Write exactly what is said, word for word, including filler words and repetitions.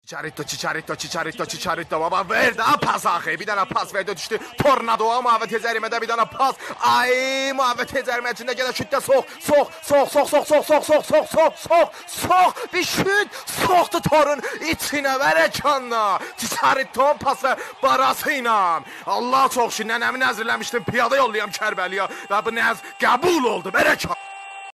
Çiçarito, Çiçarito, Çiçarito, Çiçarito baba verdi ha pas axı. Bir dənə pas verdi düşdü. Tornado mavi tezərimədə bir dənə pas. Ay mavi tezərimə içində gələ şütdə sox, sox, sox, sox, sox, sox, sox, sox, sox, sox, sox, sox. Bir şüt soxdu torun içinə vərəkanla. Çiçarito pası barası ilə. Allah çox şükür nənəmi nəzirləmişdim piyada yollayam Kərbəliyə və bu nəz qəbul oldu vərəkan.